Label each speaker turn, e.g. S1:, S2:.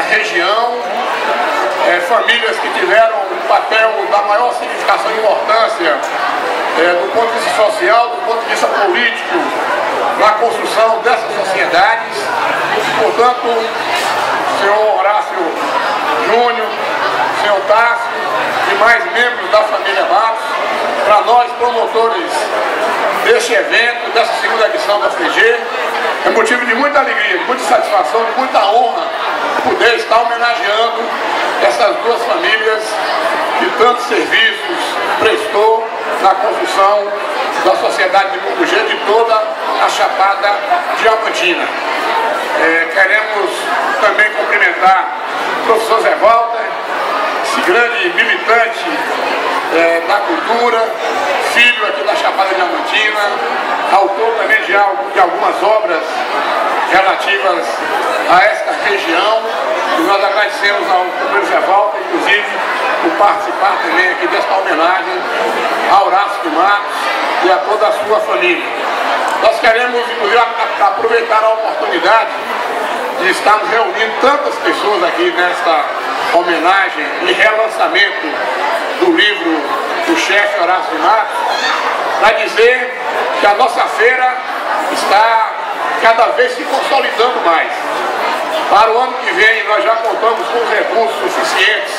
S1: região, famílias que tiveram um papel da maior significação e importância do ponto de vista social, do ponto de vista político, na construção dessas sociedades. Portanto, senhor Horácio Júnior, senhor Tássio e mais membros da família Matos, para nós promotores deste evento, dessa segunda edição da FEG, é motivo de muita alegria, de muita satisfação, de muita honra poder estar homenageando essas duas famílias que tantos serviços prestou na construção da sociedade de Mucugê, de toda a Chapada Diamantina. Queremos também cumprimentar o professor Zé Walter, esse grande militante da cultura, filho aqui da Chapada Diamantina, autor também de algumas obras relativas a esta região. E nós agradecemos ao companheiro Zé Walter, inclusive, por participar também aqui desta homenagem a Horácio Matos e a toda a sua família. Nós queremos, inclusive, aproveitar a oportunidade de estarmos reunindo tantas pessoas aqui nesta homenagem e relançamento do livro do chefe Horácio Matos, para dizer que a nossa feira está cada vez se consolidando mais. Para o ano que vem, nós já contamos com recursos suficientes